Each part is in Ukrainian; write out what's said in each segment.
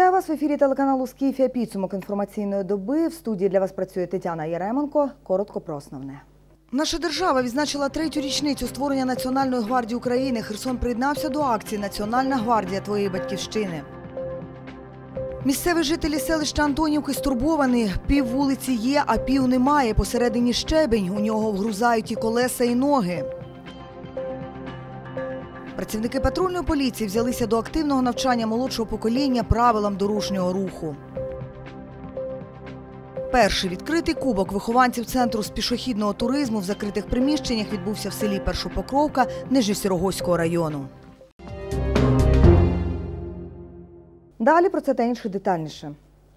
Вітаю вас в ефірі телеканалу «Скіфія». Підсумок інформаційної доби. В студії для вас працює Тетяна Яременко. Коротко про основне. Наша держава відзначила 3-ю річницю створення Національної гвардії України. Херсон приєднався до акції «Національна гвардія твоєї батьківщини». Місцеві жителі селища Антонівки стурбовані. Пів вулиці є, а пів немає. Посередині щебень. У нього вгрузають і колеса, і ноги. Працівники патрульної поліції взялися до активного навчання молодшого покоління правилам дорожнього руху. Перший відкритий кубок вихованців Центру з пішохідного туризму в закритих приміщеннях відбувся в селі Першопокровка Нижньосірогозького району. Далі про це та інше детальніше.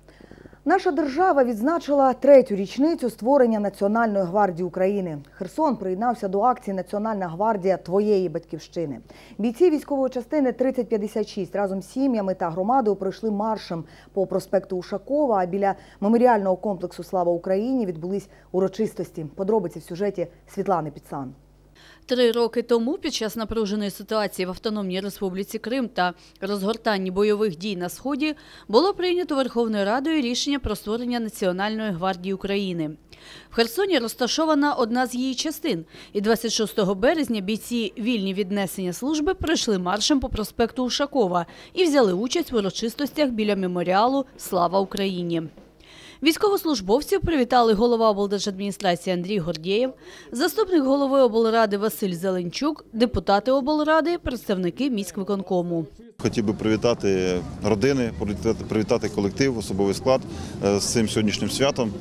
Наша держава відзначила 3-ю річницю створення Національної гвардії України. Херсон приєднався до акції «Національна гвардія твоєї батьківщини». Бійці військової частини 3056 разом з сім'ями та громадою пройшли маршем по проспекту Ушакова, а біля меморіального комплексу «Слава Україні» відбулись урочистості. Подробиці в сюжеті Світлани Піцан. 3 роки тому, під час напруженої ситуації в Автономній Республіці Крим та розгортанні бойових дій на Сході, було прийнято Верховною Радою рішення про створення Національної гвардії України. В Херсоні розташована одна з її частин, і 26 березня бійці, вільні від несення служби, пройшли маршем по проспекту Ушакова і взяли участь в урочистостях біля меморіалу «Слава Україні». Військовослужбовців привітали голова облдержадміністрації Андрій Гордєєв, заступник голови облради Василь Зеленчук, депутати облради, представники міськвиконкому. Хотів би привітати родини, привітати колектив, особовий склад з цим сьогоднішнім святом.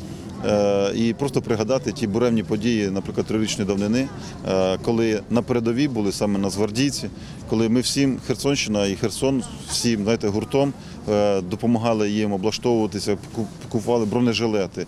І просто пригадати ті буремні події, наприклад, 3-річної давнини, коли на передовій були саме нацгвардійці, коли ми всім, Херсонщина і Херсон, всім, знаєте, гуртом допомагали їм облаштовуватися, купували бронежилети,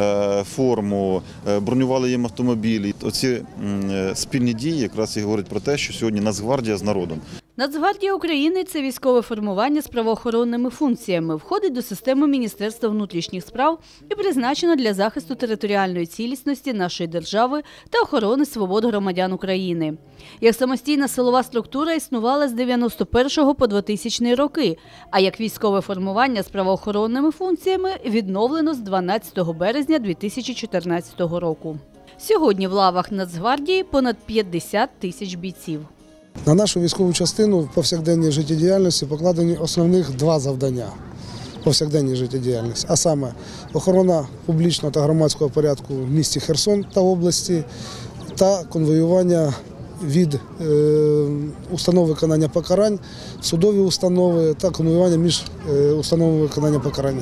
форму, бронювали їм автомобілі. Оці спільні дії якраз і говорять про те, що сьогодні Нацгвардія з народом. Нацгвардія України – це військове формування з правоохоронними функціями, входить до системи Міністерства внутрішніх справ і призначено для захисту територіальної цілісності нашої держави та охорони свобод громадян України. Як самостійна силова структура існувала з 91-го по 2000 роки, а як військове формування з правоохоронними функціями відновлено з 12 березня 2014 року. Сьогодні в лавах Нацгвардії понад 50 тисяч бійців. На нашу військову частину в повсякденній життєдіяльності покладені основних 2 завдання повсякденній життєдіяльності, а саме охорона публічного та громадського порядку в місті Херсон та області та конвоювання від установ виконання покарань, судові установи та конвоювання між установами виконання покарань.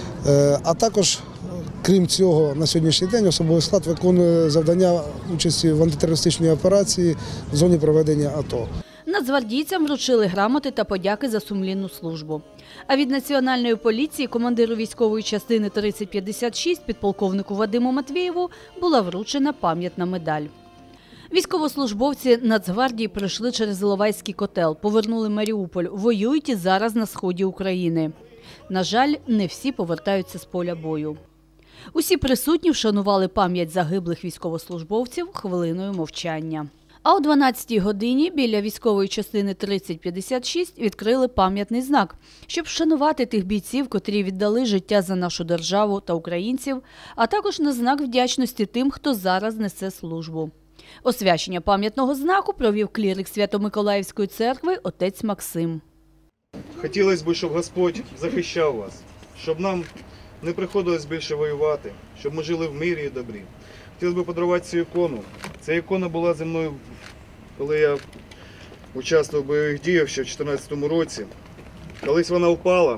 А також, крім цього, на сьогоднішній день особовий склад виконує завдання участі в антитерористичній операції в зоні проведення АТО. Нацгвардійцям вручили грамоти та подяки за сумлінну службу. А від Національної поліції командиру військової частини 3056 підполковнику Вадиму Матвєєву була вручена пам'ятна медаль. Військовослужбовці Нацгвардії пройшли через Іловайський котел, повернули Маріуполь, воюють і зараз на сході України. На жаль, не всі повертаються з поля бою. Усі присутні вшанували пам'ять загиблих військовослужбовців хвилиною мовчання. А о 12-й годині біля військової частини 3056 відкрили пам'ятний знак, щоб вшанувати тих бійців, котрі віддали життя за нашу державу та українців, а також на знак вдячності тим, хто зараз несе службу. Освячення пам'ятного знаку провів клірик Свято-Миколаївської церкви отець Максим. Хотілося б, щоб Господь захищав вас, щоб нам не приходилось більше воювати, щоб ми жили в мирі і добрі. Хотілося б подарувати цю ікону. Ця ікона була зі мною, коли я участвував в бойових діях ще в 2014 році. Колись вона впала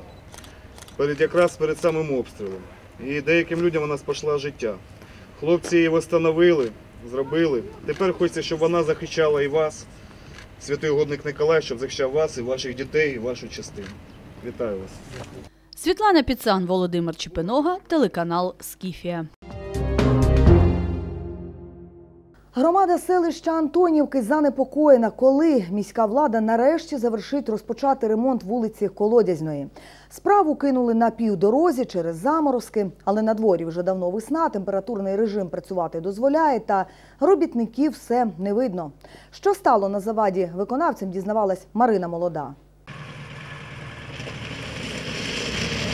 якраз перед самим обстрілом. І деяким людям вона спасла життя. Хлопці її встановили, зробили. Тепер хочеться, щоб вона захищала і вас, святий угодник Николай, щоб захищав вас і ваших дітей, і вашу частину. Вітаю вас. Світлана Піцан, Володимир Чепинога, телеканал «Скіфія». Громада селища Антонівки занепокоєна, коли міська влада нарешті завершить розпочати ремонт вулиці Колодязьної. Справу кинули на півдорозі через заморозки, але на дворі вже давно весна, температурний режим працювати дозволяє, та робітників все не видно. Що стало на заваді виконавцям, дізнавалась Марина Молода.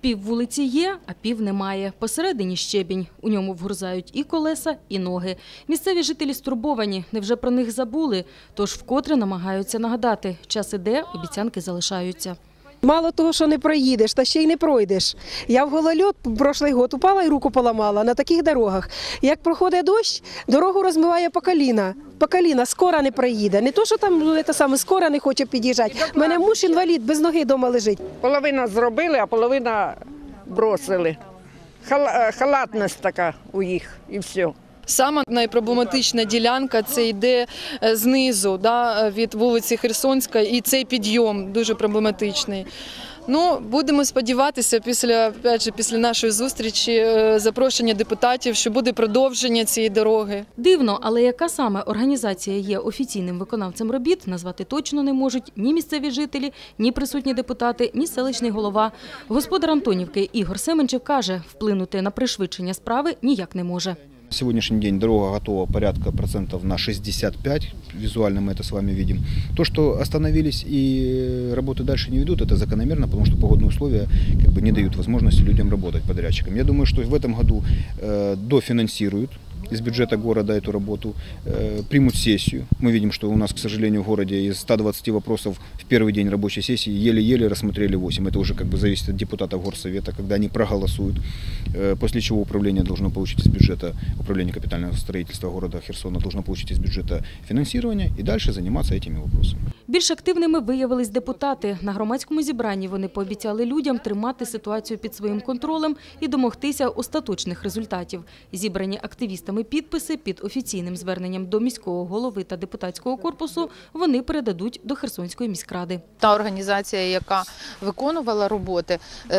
Пів вулиці є, а пів немає. Посередині щебінь. У ньому вгрузають і колеса, і ноги. Місцеві жителі стурбовані. Невже про них забули? Тож вкотре намагаються нагадати. Час іде, обіцянки залишаються. Мало того, що не проїдеш, та ще й не пройдеш. Я в голольот прошлий год упала і руку поламала на таких дорогах. Як проходить дощ, дорогу розмиває по коліна. По коліна, скоро не проїде. Не то, що там скоро не хоче під'їжджати. У мене муж інвалід, без ноги вдома лежить. Половина зробили, а половина бросили. Халатність така у їх і все. Сама найпроблематична ділянка – це йде знизу, від вулиці Херсонська, і цей підйом дуже проблематичний. Ну, будемо сподіватися, після нашої зустрічі, запрошення депутатів, що буде продовження цієї дороги. Дивно, але яка саме організація є офіційним виконавцем робіт, назвати точно не можуть ні місцеві жителі, ні присутні депутати, ні селищний голова. Господар Антонівки Ігор Семенчев каже, вплинути на пришвидшення справи ніяк не може. На сегодняшний день дорога готова порядка процентов на 65, визуально мы это с вами видим. То, что остановились и работы дальше не ведут, это закономерно, потому что погодные условия не дают возможности людям работать, подрядчикам. Я думаю, что в этом году дофинансируют из бюджета города эту работу, примут сессию. Мы видим, что у нас, к сожалению, в городе из 120 вопросов в первый день рабочей сессии еле-еле рассмотрели 8. Это уже зависит от депутатов горсовета, когда они проголосуют, после чего управление должно получить из бюджета, управление капитального строительства города Херсона должно получить из бюджета финансирование и дальше заниматься этими вопросами. Більш активними виявились депутати. На громадському зібранні вони пообіцяли людям тримати ситуацію під своїм контролем і домогтися остаточних результатів. Зібрані активістами підписи під офіційним зверненням до міського голови та депутатського корпусу вони передадуть до Херсонської міськради. Та організація, яка виконувала роботи,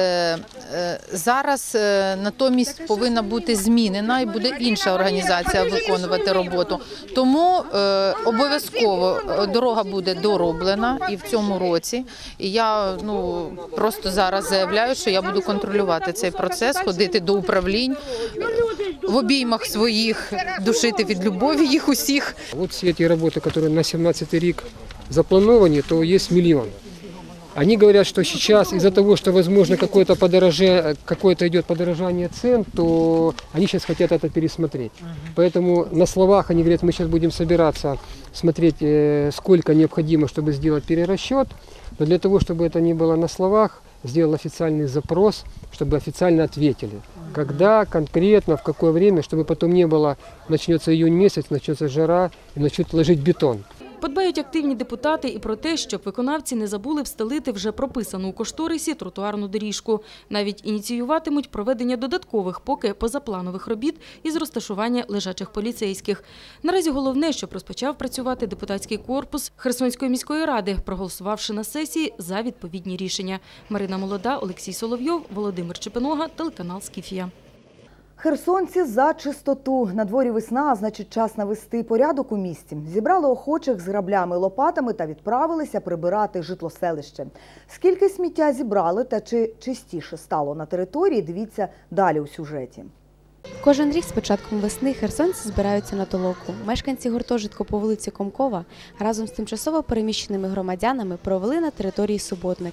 зараз натомість повинна бути змінена і буде інша організація виконувати роботу. Тому обов'язково дорога буде дороблена і в цьому році. І я просто зараз заявляю, що я буду контролювати цей процес, ходити до управлінь, в обіймах своїх, душити від любові їх усіх. От всі ці роботи, які на 17-й рік заплановані, то є $1 мільйон. Они говорят, что сейчас из-за того, что возможно какое-то идет подорожание цен, то они сейчас хотят это пересмотреть. Поэтому на словах они говорят, мы сейчас будем собираться смотреть, сколько необходимо, чтобы сделать перерасчет. Но для того, чтобы это не было на словах, сделал официальный запрос, чтобы официально ответили. Когда, конкретно, в какое время, чтобы потом не было, начнется июнь месяц, начнется жара и начнут ложить бетон. Подбають активні депутати і про те, щоб виконавці не забули встелити вже прописану у кошторисі тротуарну доріжку. Навіть ініціюватимуть проведення додаткових, поки позапланових робіт із розташування лежачих поліцейських. Наразі головне, щоб розпочав працювати депутатський корпус Херсонської міської ради, проголосувавши на сесії за відповідні рішення. Марина Молода, Олексій Соловйов, Володимир Чепинога, телеканал «Скіфія». Херсонці за чистоту. На дворі весна, а значить час навести порядок у місті. Зібрали охочих з граблями, лопатами та відправилися прибирати житлоселище. Скільки сміття зібрали та чи чистіше стало на території, дивіться далі у сюжеті. Кожен рік з початком весни херсонці збираються на толоку. Мешканці гуртожитку по вулиці Комкова разом з тимчасово переміщеними громадянами провели на території суботник.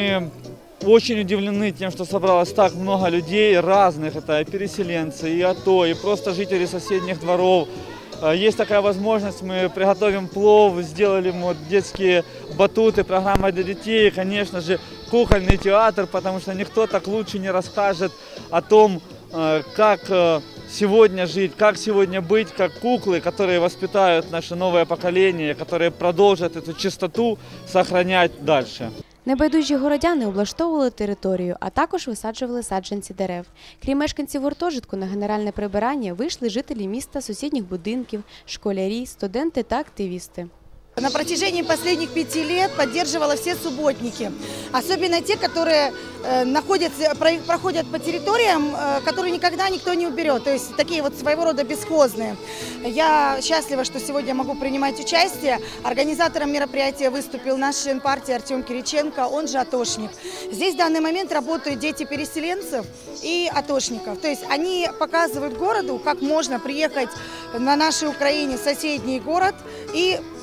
Очень удивлены тем, что собралось так много людей разных, это и переселенцы, и АТО, и просто жители соседних дворов. Есть такая возможность, мы приготовим плов, сделали детские батуты, программа для детей, и, конечно же, кукольный театр, потому что никто так лучше не расскажет о том, как сегодня жить, как сегодня быть, как куклы, которые воспитают наше новое поколение, которые продолжат эту чистоту сохранять дальше. Небайдужі городяни облаштовували територію, а також висаджували саджанці дерев. Крім мешканців гуртожитку, на генеральне прибирання вийшли жителі міста, сусідніх будинків, школярі, студенти та активісти. На протяжении последних 5 лет поддерживала все субботники, особенно те, которые проходят по территориям, которые никогда никто не уберет, то есть такие вот своего рода бесхозные. Я счастлива, что сегодня могу принимать участие. Организатором мероприятия выступил наш член партии Артем Кириченко, он же атошник. Здесь в данный момент работают дети переселенцев и атошников, то есть они показывают городу, как можно приехать на нашей Украине в соседний город и наводить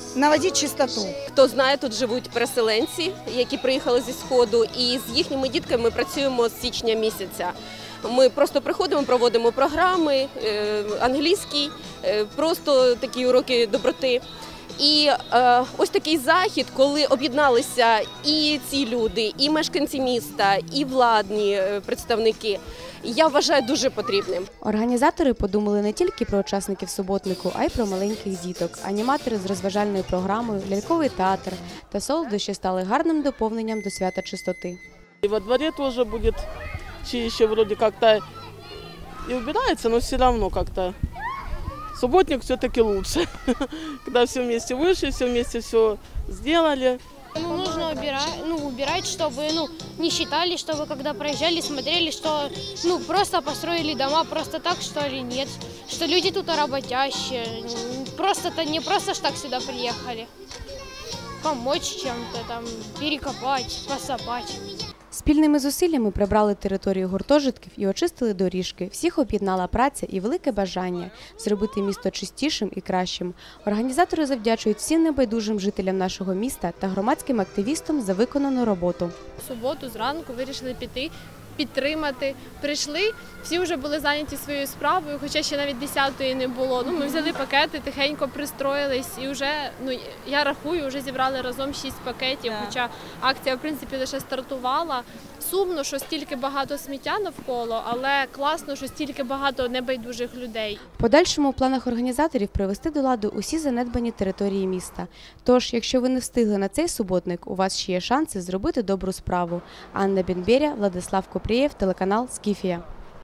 наводить чистоту. Хто знає, тут живуть переселенці, які приїхали зі Сходу, і з їхніми дітками ми працюємо з січня місяця. Ми просто приходимо, проводимо програми, англійський, просто такі уроки доброти. І ось такий захід, коли об'єдналися і ці люди, і мешканці міста, і владні представники, я вважаю дуже потрібним. Організатори подумали не тільки про учасників суботнику, а й про маленьких діток. Аніматори з розважальною програмою, ляльковий театр та солодощі стали гарним доповненням до свята чистоти. І во дворі теж буде чище, вроде как-то и убирается, но все равно как-то субботник все-таки лучше, когда все вместе вышли, все вместе все сделали. Нужно убирать, чтобы не считали, чтобы когда проезжали, смотрели, что просто построили дома просто так, что ли, нет. Что люди тут работящие, не просто ж так сюда приехали. Помочь чем-то, там, перекопать, посапать. Спільними зусиллями прибрали територію гуртожитків і очистили доріжки. Всіх об'єднала праця і велике бажання зробити місто чистішим і кращим. Організатори завдячують всім небайдужим жителям нашого міста та громадським активістам за виконану роботу. В суботу зранку вирішили піти, підтримати. Прийшли, всі вже були зайняті своєю справою, хоча ще навіть 10-ї не було. Ми взяли пакети, тихенько пристроїлись і вже, я рахую, вже зібрали разом 6 пакетів, хоча акція, в принципі, лише стартувала. Сумно, що стільки багато сміття навколо, але класно, що стільки багато небайдужих людей. В подальшому у планах організаторів привести до ладу усі занедбані території міста. Тож, якщо ви не встигли на цей суботник, у вас ще є шанси зробити добру справу. Анна Бенберя, Владислав Купрієв, телеканал «Скіфія».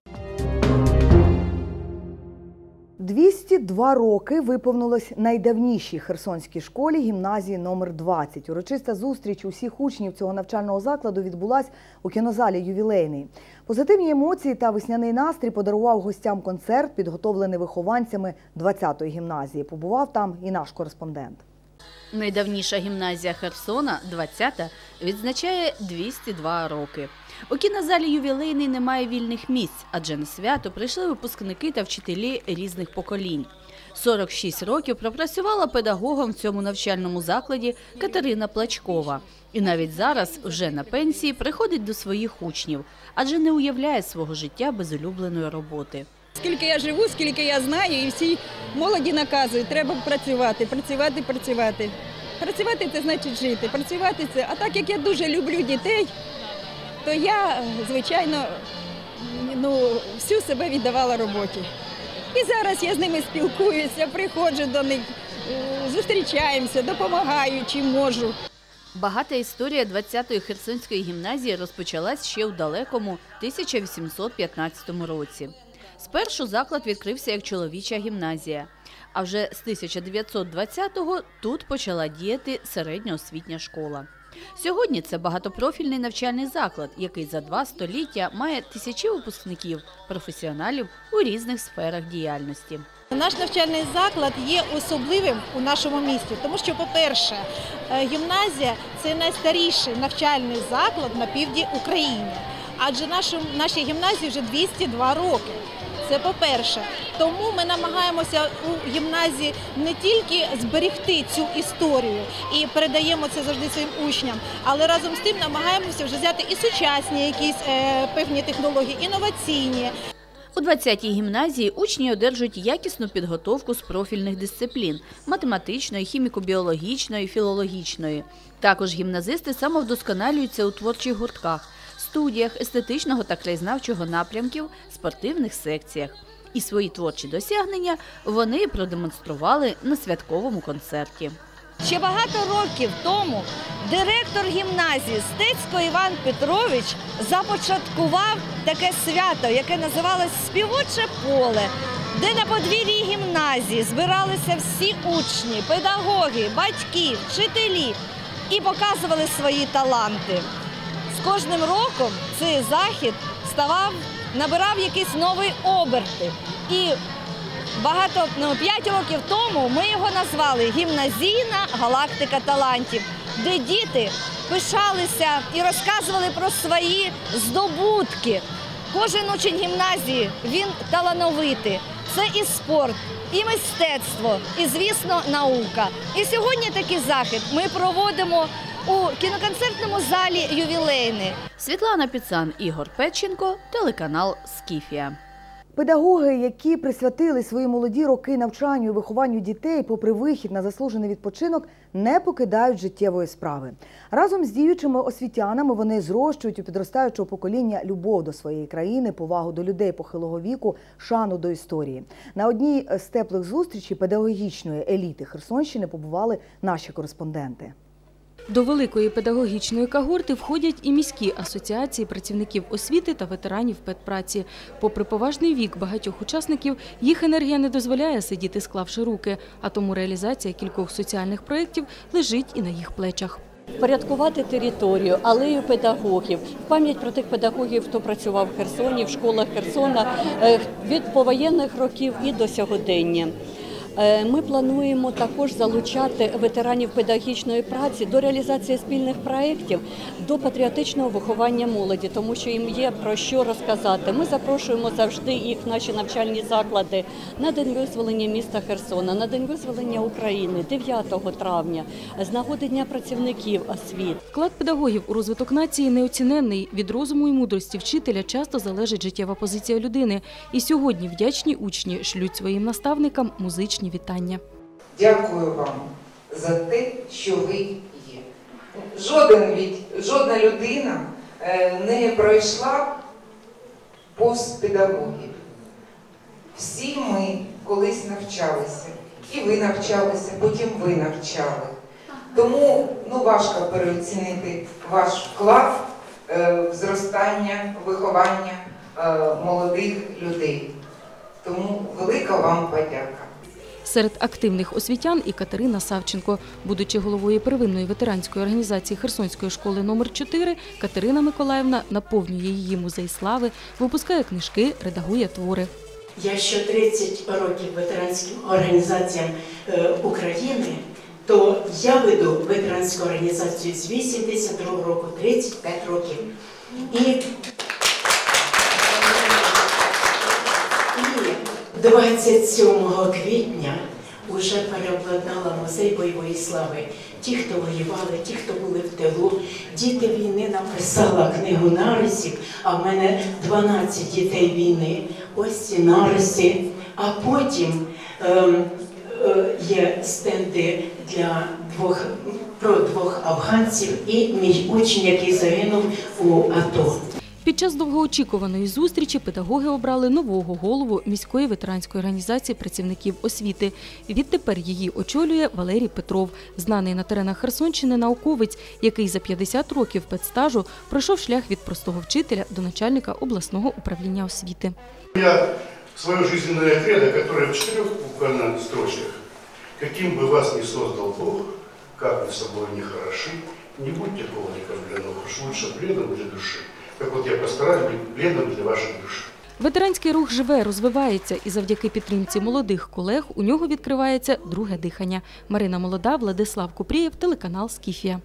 202 роки виповнилось найдавнішій херсонській школі гімназії номер 20. Урочиста зустріч усіх учнів цього навчального закладу відбулась у кінозалі «Ювілейний». Позитивні емоції та весняний настрій подарував гостям концерт, підготовлений вихованцями 20-ї гімназії. Побував там і наш кореспондент. Найдавніша гімназія Херсона, 20-та, відзначає 202 роки. У кінозалі «Ювілейний» немає вільних місць, адже на свято прийшли випускники та вчителі різних поколінь. 46 років пропрацювала педагогом в цьому навчальному закладі Катерина Плачкова. І навіть зараз, вже на пенсії, приходить до своїх учнів, адже не уявляє свого життя без улюбленої роботи. Скільки я живу, скільки я знаю, і всі молоді наказують, треба працювати, працювати, працювати. Працювати – це значить жити, працювати – це. А так як я дуже люблю дітей, то я, звичайно, всю себе віддавала роботі. І зараз я з ними спілкуюся, приходжу до них, зустрічаємося, допомагаю, чим можу. Багата історія 20-ї Херсонської гімназії розпочалась ще у далекому 1815 році. Спершу заклад відкрився як чоловіча гімназія, а вже з 1920-го тут почала діяти середньоосвітня школа. Сьогодні це багатопрофільний навчальний заклад, який за 2 століття має тисячі випускників, професіоналів у різних сферах діяльності. Наш навчальний заклад є особливим у нашому місті, тому що, по-перше, гімназія – це найстаріший навчальний заклад на півдні України, адже нашій гімназії вже 202 роки. Це по-перше. Тому ми намагаємося у гімназії не тільки зберегти цю історію і передаємо це завжди своїм учням, але разом з тим намагаємося вже взяти і сучасні якісь певні технології, інноваційні. У 20-й гімназії учні одержують якісну підготовку з профільних дисциплін – математичної, хіміко-біологічної, філологічної. Також гімназисти самовдосконалюються у творчих гуртках, студіях естетичного та краєзнавчого напрямків, спортивних секціях. І свої творчі досягнення вони продемонстрували на святковому концерті. Ще багато років тому директор гімназії Стецько Іван Петрович започаткував таке свято, яке називалось «Співоче поле», де на подвір'ї гімназії збиралися всі учні, педагоги, батьки, вчителі і показували свої таланти. З кожним роком цей захід набирав якісь нові оберти. І 5 років тому ми його назвали «Гімназійна галактика талантів», де діти пишалися і розказували про свої здобутки. Кожен учень гімназії, він талановитий. це і спорт, і мистецтво, і, звісно, наука. І сьогодні такий захід ми проводимо у кіноконцертному залі «Ювілейний». Світлана Піцан, Ігор Петченко, телеканал «Скіфія». Педагоги, які присвятили свої молоді роки навчанню і вихованню дітей, попри вихід на заслужений відпочинок, не покидають життєвої справи. Разом з діючими освітянами вони зрощують у підростаючого покоління любов до своєї країни, повагу до людей похилого віку, шану до історії. На одній з теплих зустрічей педагогічної еліти Херсонщини побували наші кореспонденти. До великої педагогічної когорти входять і міські асоціації працівників освіти та ветеранів педпраці. Попри поважний вік багатьох учасників, їх енергія не дозволяє сидіти, склавши руки, а тому реалізація кількох соціальних проєктів лежить і на їх плечах. Впорядкувати територію, алею педагогів, пам'ять про тих педагогів, хто працював в Херсоні, в школах Херсона від повоєнних років і до сьогодення. Ми плануємо також залучати ветеранів педагогічної праці до реалізації спільних проєктів, до патріотичного виховання молоді, тому що їм є про що розказати. Ми запрошуємо завжди їх в наші навчальні заклади на День визволення міста Херсона, на День визволення України 9 травня, з нагоди Дня працівників освіти. Вклад педагогів у розвиток нації неоціненний. Від розуму і мудрості вчителя часто залежить життєва позиція людини. І сьогодні вдячні учні шлють своїм наставникам музичні вітання. Дякую вам за те, що ви є. Жодна людина не пройшла повз педагогів. Всі ми колись навчалися. І ви навчалися, потім ви навчали. Тому важко переоцінити ваш вклад в зростання, виховання молодих людей. Тому велика вам подяка. Серед активних освітян і Катерина Савченко. Будучи головою первинної ветеранської організації Херсонської школи номер 4, Катерина Миколаївна наповнює її музей слави, випускає книжки, редагує твори. Я що 30 років ветеранським організаціям України, то я веду ветеранську організацію з 82 року, 35 років. І 27 квітня вже переобладнала музей бойової слави. Ті, хто воювали, ті, хто були в тилу, діти війни, написала книгу нарисів, а в мене 12 дітей війни. Ось ці нариси. А потім є стенди про двох афганців і мій учень, який загинув у АТО. Під час довгоочікуваної зустрічі педагоги обрали нового голову міської ветеранської організації працівників освіти. Відтепер її очолює Валерій Петров, знаний на теренах Херсонщини науковець, який за 50 років педстажу пройшов шлях від простого вчителя до начальника обласного управління освіти. Я свое жизненное кредо, которое в 4 буквально строчках, каким бы вас ни создал Бог, как вы собой не хороши, не будьте холодником для ног, уж лучше бледным для души. Так от я постараюсь бути блідним для вашої душі. Ветеранський рух живе, розвивається, і завдяки підтримці молодих колег у нього відкривається друге дихання. Марина Молода, Владислав Купрієв, телеканал «Скіфія».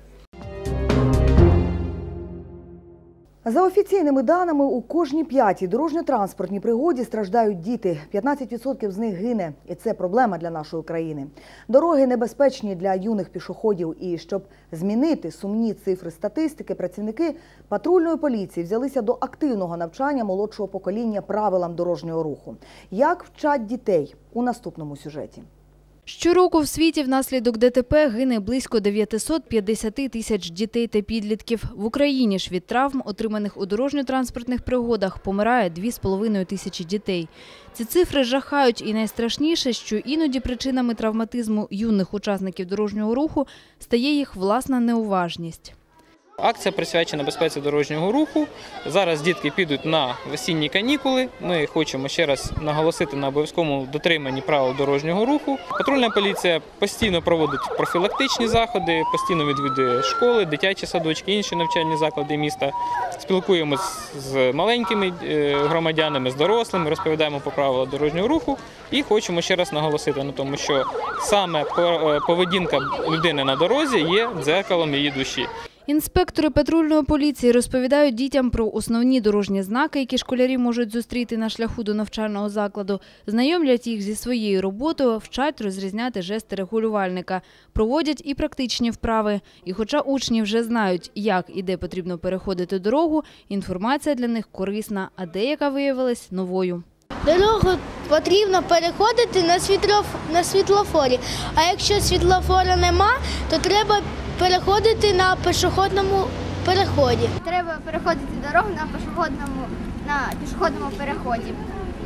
За офіційними даними, у кожній 5-й дорожньо-транспортній пригоді страждають діти. 15% з них гине. І це проблема для нашої країни. Дороги небезпечні для юних пішоходів. І щоб змінити сумні цифри статистики, працівники патрульної поліції взялися до активного навчання молодшого покоління правилам дорожнього руху. Як вчать дітей? У наступному сюжеті. Щороку в світі внаслідок ДТП гине близько 950 тисяч дітей та підлітків. В Україні ж від травм, отриманих у дорожньо-транспортних пригодах, помирає 2,5 тисячі дітей. Ці цифри жахають, і найстрашніше, що іноді причинами травматизму юних учасників дорожнього руху стає їх власна неуважність. Акція присвячена безпеці дорожнього руху. Зараз дітки підуть на осінні канікули. Ми хочемо ще раз наголосити на обов'язковому дотриманні правил дорожнього руху. Патрульна поліція постійно проводить профілактичні заходи, постійно відвідує школи, дитячі садочки, інші навчальні заклади міста. Спілкуємося з маленькими громадянами, з дорослими, розповідаємо про правила дорожнього руху і хочемо ще раз наголосити на тому, що саме поведінка людини на дорозі є дзеркалом її душі. Інспектори патрульної поліції розповідають дітям про основні дорожні знаки, які школярі можуть зустріти на шляху до навчального закладу, знайомлять їх зі своєю роботою, вчать розрізняти жести регулювальника, проводять і практичні вправи. І хоча учні вже знають, як і де потрібно переходити дорогу, інформація для них корисна, а деяка виявилась новою. Дорогу потрібно переходити на світлофорі, а якщо світлофора нема, то треба переходити на пішохідному переході. Треба переходити дорогу на пішохідному переході.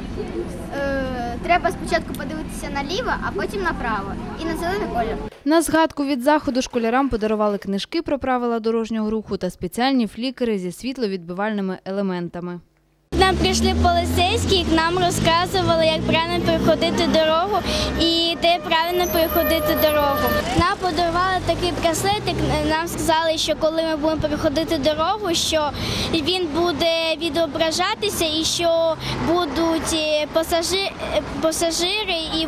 Треба спочатку подивитися наліво, а потім направо і на зелений колір. На згадку від заходу школярам подарували книжки про правила дорожнього руху та спеціальні флікери зі світловідбивальними елементами. Нам прийшли поліцейські, нам розказували, як правильно переходити дорогу і де правильно переходити дорогу. Нам подарували такий браслетик, нам сказали, що коли ми будемо переходити дорогу, що він буде відображатися і що будуть пасажири і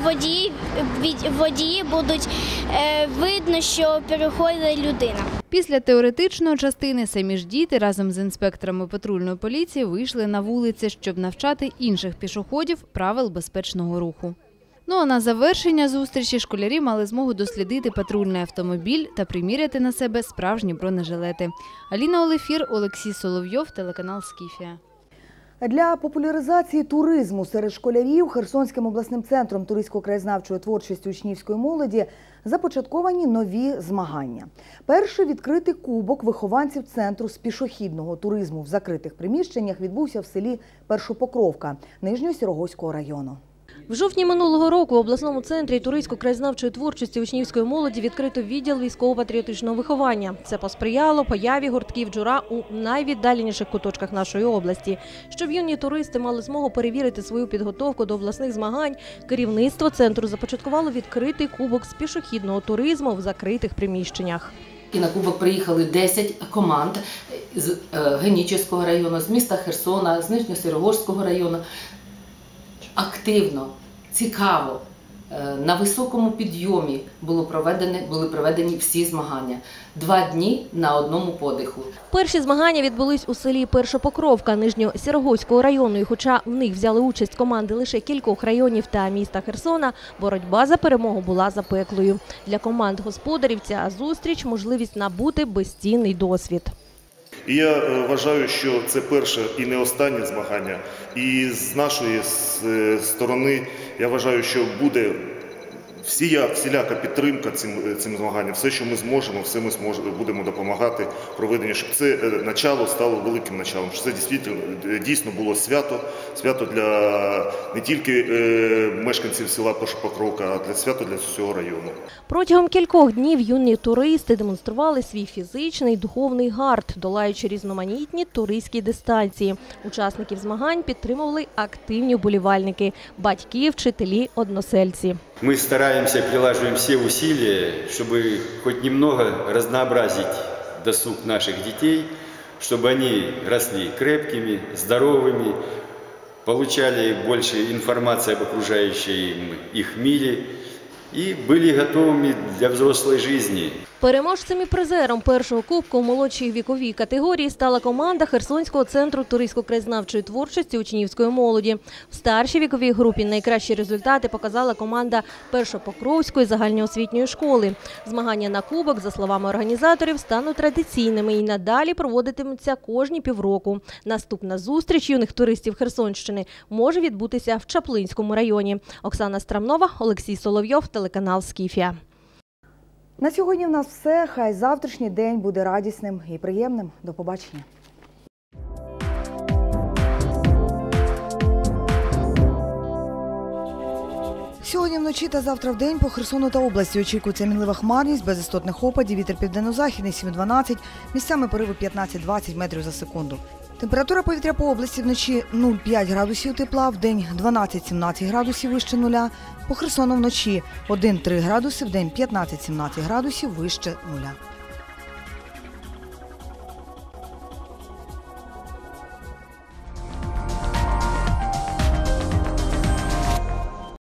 водії будуть видно, що переходить людина. Після теоретичної частини самі ж діти разом з інспекторами патрульної поліції вийшли на вулиці, щоб навчати інших пішоходів правил безпечного руху. Ну а на завершення зустрічі школярі мали змогу дослідити патрульний автомобіль та приміряти на себе справжні бронежилети. Аліна Олефір, Олексій Соловйов, телеканал «Скіфія». Для популяризації туризму серед школярів Херсонським обласним центром туристсько-краєзнавчої творчості учнівської молоді започатковані нові змагання. Перший відкритий кубок вихованців центру з пішохідного туризму в закритих приміщеннях відбувся в селі Першопокровка Нижньосірогозького району. В жовтні минулого року в обласному центрі туристсько-краєзнавчої творчості учнівської молоді відкрито відділ військово-патріотичного виховання. Це посприяло появі гуртків джура у найвіддаленіших куточках нашої області. Щоб юні туристи мали змогу перевірити свою підготовку до обласних змагань, керівництво центру започаткувало відкритий кубок з пішохідного туризму в закритих приміщеннях. І на кубок приїхали 10 команд з Генічеського району, з міста Херсона, з Нижньосірогозького району. Активно, цікаво, на високому підйомі були проведені всі змагання. 2 дні на одному подиху. Перші змагання відбулись у селі Першопокровка Нижньосірогозького району. І хоча в них взяли участь команди лише кількох районів та міста Херсона, боротьба за перемогу була запеклою. Для команд господарів ця зустріч – можливість набути безцінний досвід. І я вважаю, що це перше і не останнє змагання. І з нашої сторони я вважаю, що буде всіляка підтримка цим змаганням. Все, що ми зможемо, все ми будемо допомагати проведенню, щоб це начало стало великим началом. Щоб це дійсно було свято для не тільки мешканців села Першопокровка, а свято для всього району. Протягом кількох днів юні туристи демонстрували свій фізичний і духовний гард, долаючи різноманітні туристські дистанції. Учасників змагань підтримували активні вболівальники – батьки, вчителі, односельці. Мы стараемся, прилаживаем все усилия, чтобы хоть немного разнообразить досуг наших детей, чтобы они росли крепкими, здоровыми, получали больше информации об окружающем их мире и были готовыми для взрослой жизни. Переможцем і призером першого кубку у молодшій віковій категорії стала команда Херсонського центру туристсько-краєзнавчої творчості учнівської молоді. В старшій віковій групі найкращі результати показала команда Першопокровської загальноосвітньої школи. Змагання на кубок, за словами організаторів, стануть традиційними і надалі проводитимуться кожні півроку. Наступна зустріч юних туристів Херсонщини може відбутися в Чаплинському районі. Оксана Страмнова, Олексій Соловйов, телеканал «Скіфія». На сьогодні в нас все. Хай завтрашній день буде радісним і приємним. До побачення. Сьогодні вночі та завтра вдень по Херсону та області очікується мінлива хмарність, без істотних опадів, вітер південно-західний 7-12, місцями пориви 15-20 метрів за секунду. Температура повітря по області вночі 0,5 градусів тепла, вдень 12-17 градусів вище нуля, по Херсону вночі 1-3 градуси, вдень 15-17 градусів вище нуля.